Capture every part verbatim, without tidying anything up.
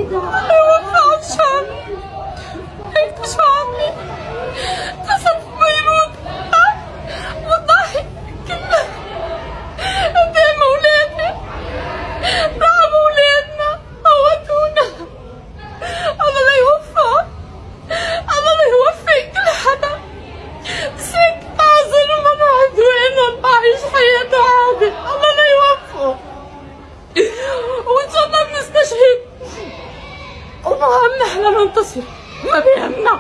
found Charlie. And Charlie doesn't Beirut. والله كله قدام أولادنا ضربوا أولادنا موتونا. الله لا يوفق الله لا يوفق كل حدا بسك حزن وما عنده إنه عايش حياته عادي. الله لا يوفق وإن شاء الله بنستشهد وما همنا احنا ننتصر. ما بيهمنا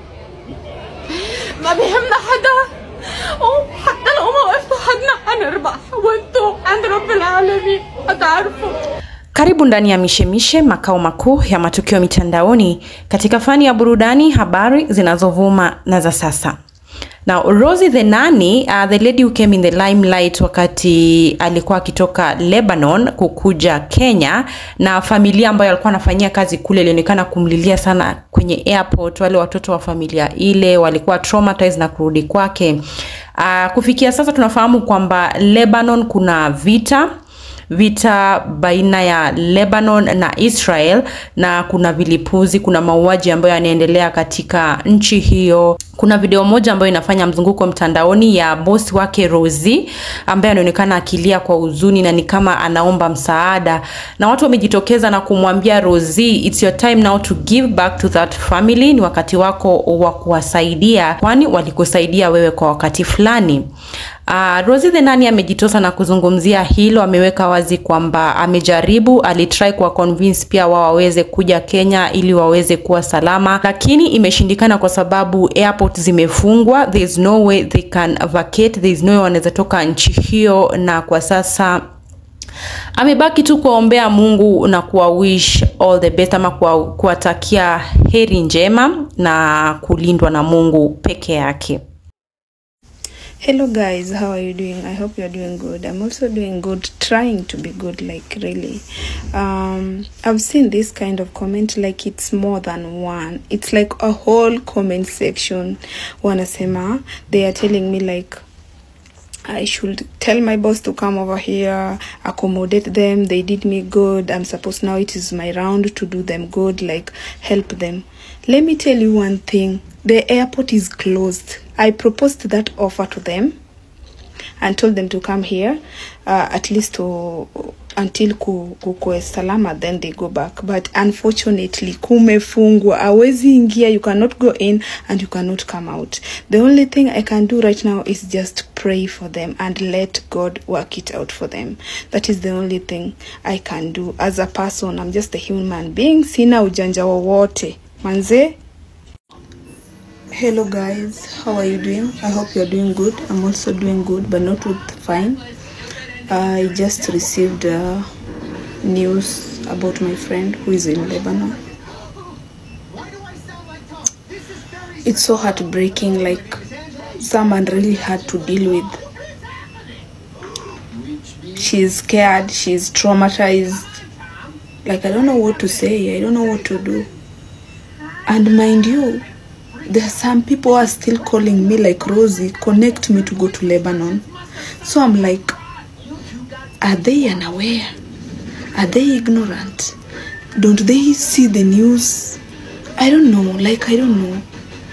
ما بيهمنا حدا وحتى لو ما وقفتوا حدنا هنربح وانتوا عند رب العالمين هتعرفوا. Karibu ndani ya mishemishe, makao makuu ya matukio mitandaoni katika fani ya burudani, habari zinazovuma na za sasa. Now, Rosie the Nanny, uh, the lady who came in the limelight wakati alikuwa akitoka Lebanon kukuja Kenya, na familia ambayo alikuwa anafanyia kazi kule ilionekana kumlilia sana kwenye airport. Wale watoto wa familia ile walikuwa traumatized na kurudi kwake. Uh, kufikia sasa tunafahamu kwamba Lebanon kuna vita vita baina ya Lebanon na Israel, na kuna vilipuzi, kuna mauaji ambayo yanaendelea katika nchi hiyo. Kuna video moja ambayo inafanya mzunguko mtandaoni ya boss wake Rosie ambaye anaonekana akilia kwa huzuni na ni kama anaomba msaada, na watu wamejitokeza na kumwambia Rosie, it's your time now to give back to that family. Ni wakati wako wa kuwasaidia, kwani walikusaidia wewe kwa wakati fulani. Uh, Rosie the Nanny amejitosa na kuzungumzia hilo. Ameweka wazi kwamba amejaribu, alitry kwa convince pia wao waweze kuja Kenya ili waweze kuwa salama, lakini imeshindikana kwa sababu airport zimefungwa. There is no way they can vacate, there is no way wanaweza toka nchi hiyo, na kwa sasa amebaki tu kuombea Mungu na kuwa wish all the best, ama kuwatakia heri njema na kulindwa na Mungu peke yake. Hello guys, how are you doing? I hope you're doing good. I'm also doing good, trying to be good, like really. Um, I've seen this kind of comment, like it's more than one. It's like a whole comment section. Wanasema, they are telling me like, I should tell my boss to come over here, accommodate them, they did me good, I'm supposed now it is my round to do them good, like help them. Let me tell you one thing, the airport is closed. I proposed that offer to them and told them to come here, uh, at least to until kukue salama, then they go back. But unfortunately, kumefungwa, hawezi ingia, you cannot go in and you cannot come out. The only thing I can do right now is just pray for them and let God work it out for them. That is the only thing I can do as a person. I'm just a human being, sina ujanja wowote. Manze. Hello guys, how are you doing? I hope you're doing good. I'm also doing good, but not with fine. I just received uh, news about my friend who is in Lebanon. It's so heartbreaking, like someone really had to deal with. She's scared, she's traumatized. Like, I don't know what to say, I don't know what to do. And mind you, there are some people who are still calling me like, Rosie, connect me to go to Lebanon. So I'm like, are they unaware? Are they ignorant? Don't they see the news? I don't know, like I don't know.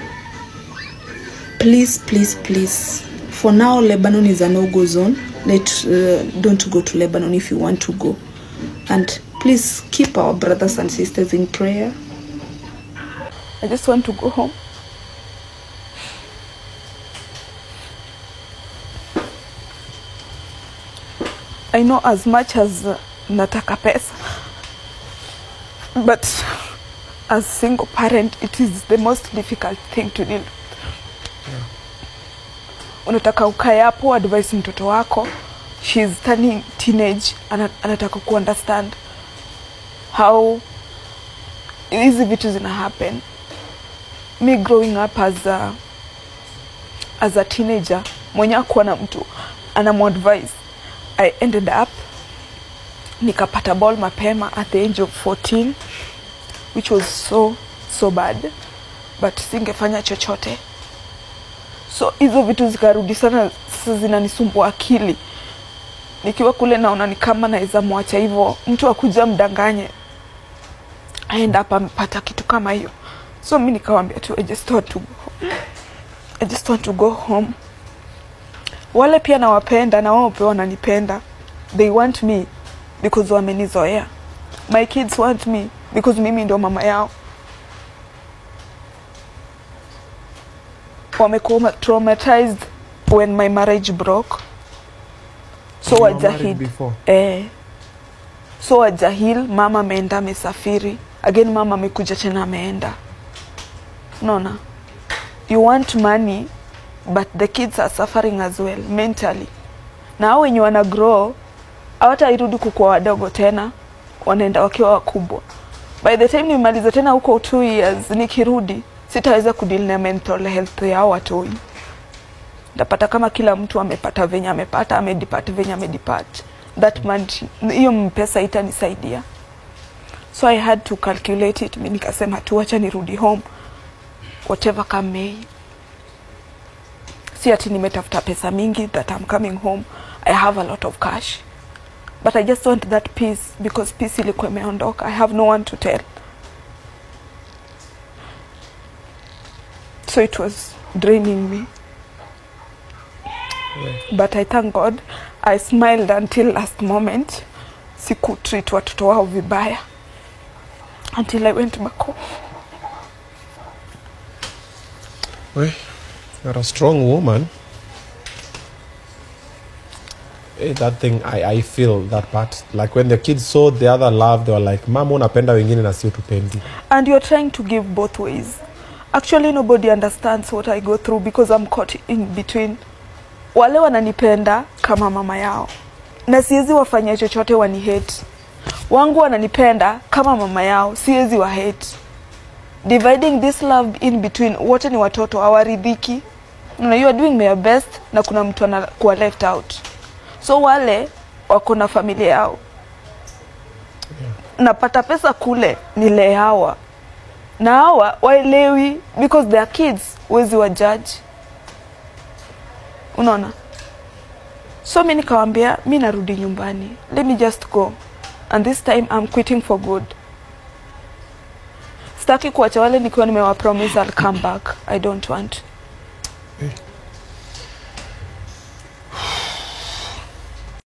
Please, please, please. For now, Lebanon is a no-go zone. Let, uh, don't go to Lebanon if you want to go. And please keep our brothers and sisters in prayer. I just want to go home. I know as much as uh, nataka pesa, but as single parent, it is the most difficult thing to deal with. Yeah. Unataka ukae hapo advise mtoto wako, she is turning teenage, anataka ku understand how easy vitu zina happen. Me growing up as a as a teenager, mwenye akuwa na mtu anamuadvise, I ended up nikapata ball mapema at the age of fourteen, which was so so bad, but singefanya chochote. So hizo vitu zikarudi sana, sasa zinanisumbua akili. Nikiwa kule naona ni kama naweza muacha hivyo, mtu akuja mdanganye I end up amepata kitu kama hiyo. So mimi nikamwambia tu I just want to go home. I just want to go home. Wale pia nawapenda na wao pia wananipenda. They want me because wamenizoea. My kids want me because mimi ndo mama yao. Wamekuwa traumatized when my marriage broke. So wajahid. Eh. So wajahil, mama ameenda amesafiri. Again mama amekuja tena ameenda. Nona. You want money but the kids are suffering as well mentally. Na hao wenye wana grow hawatairudi kukua wadogo tena, wanaenda wakiwa wakubwa. By the time nimaliza tena huko two years nikirudi sitaweza kudeal na mental health ya watoi. Ndapata kama kila mtu amepata venye amepata, amedepart venye amedepart. That month hiyo pesa itanisaidia. So I had to calculate it. Mimi nikasema tu acha nirudi home whatever come may. Si ati nimetafuta pesa mingi that I'm coming home. I have a lot of cash. But I just want that peace because peace ilikuwa imeondoka. I have no one to tell. So it was draining me. Yeah. But I thank God I smiled until last moment. Siku treat watoto wao vibaya. Until I went back home. Well, you're a strong woman. Hey, that thing, I, I feel that part. Like when the kids saw the other love, they were like, Mama, unapenda wengine na sio tupendi. And you're trying to give both ways. Actually, nobody understands what I go through because I'm caught in between. Wale wananipenda kama mama yao. Na siwezi wafanyia chochote wani hate. Wangu wananipenda kama mama yao, siwezi wa hate. Dividing this love in between, wote ni watoto hawaridhiki. Na you are doing your best na kuna mtu anakuwa left out. So wale wako na familia yao. Yeah. Napata pesa kule nile hawa. Na hawa waelewi because they are kids, wezi wa judge. Unaona? So mimi nikamwambia mimi narudi nyumbani. Let me just go. And this time I'm quitting for good. Sitaki kuacha wale nikiwa nimewa promise I'll come back. I don't want. Hey.